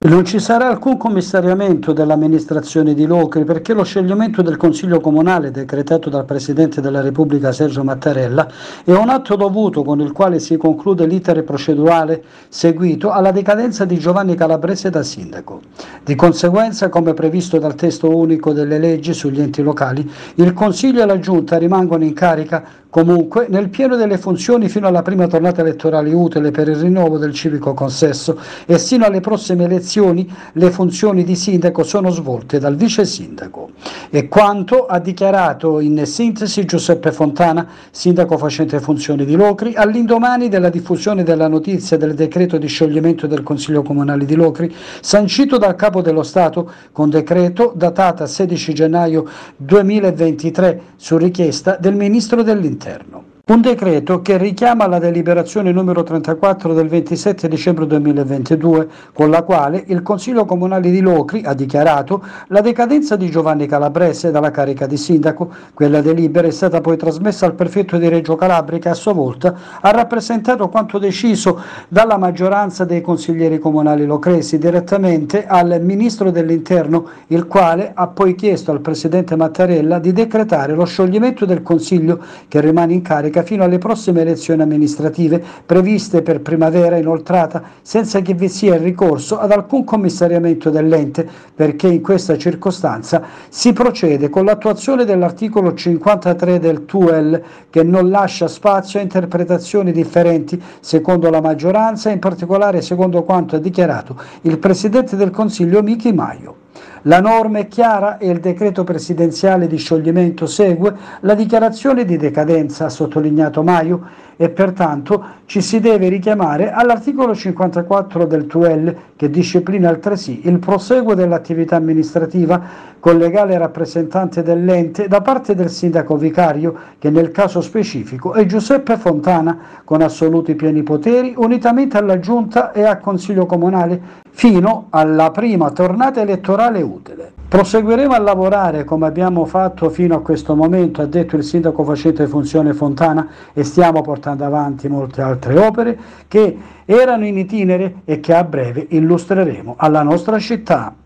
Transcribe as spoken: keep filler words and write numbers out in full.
Non ci sarà alcun commissariamento dell'amministrazione di Locri perché lo scioglimento del Consiglio Comunale decretato dal Presidente della Repubblica Sergio Mattarella è un atto dovuto con il quale si conclude l'iter procedurale seguito alla decadenza di Giovanni Calabrese da sindaco. Di conseguenza, come previsto dal testo unico delle leggi sugli enti locali, il Consiglio e la Giunta rimangono in carica comunque nel pieno delle funzioni fino alla prima tornata elettorale utile per il rinnovo del civico consesso e sino alle prossime elezioni le funzioni di sindaco sono svolte dal vice sindaco. E quanto ha dichiarato in sintesi Giuseppe Fontana, sindaco facente funzioni di Locri, all'indomani della diffusione della notizia del decreto di scioglimento del Consiglio Comunale di Locri, sancito dal Capo dello Stato con decreto datata sedici gennaio duemilaventitré su richiesta del Ministro dell'Interno. Un decreto che richiama la deliberazione numero trentaquattro del ventisette dicembre duemilaventidue, con la quale il Consiglio Comunale di Locri ha dichiarato la decadenza di Giovanni Calabrese dalla carica di sindaco. Quella delibera è stata poi trasmessa al prefetto di Reggio Calabria, che a sua volta ha rappresentato quanto deciso dalla maggioranza dei consiglieri comunali locresi direttamente al Ministro dell'Interno, il quale ha poi chiesto al Presidente Mattarella di decretare lo scioglimento del Consiglio, che rimane in carica fino alle prossime elezioni amministrative previste per primavera inoltrata, senza che vi sia il ricorso ad alcun commissariamento dell'ente, perché in questa circostanza si procede con l'attuazione dell'articolo cinquantatré del T U E L, che non lascia spazio a interpretazioni differenti secondo la maggioranza e in particolare secondo quanto ha dichiarato il Presidente del Consiglio Miki Maio. La norma è chiara e il decreto presidenziale di scioglimento segue la dichiarazione di decadenza, ha sottolineato Maio, e pertanto ci si deve richiamare all'articolo cinquantaquattro del T U E L, che disciplina altresì il proseguo dell'attività amministrativa con legale rappresentante dell'ente da parte del sindaco vicario, che nel caso specifico è Giuseppe Fontana, con assoluti pieni poteri, unitamente alla Giunta e al Consiglio Comunale, fino alla prima tornata elettorale utile. Proseguiremo a lavorare come abbiamo fatto fino a questo momento, ha detto il sindaco facente funzione Fontana, e stiamo portando avanti molte altre opere che erano in itinere e che a breve illustreremo alla nostra città.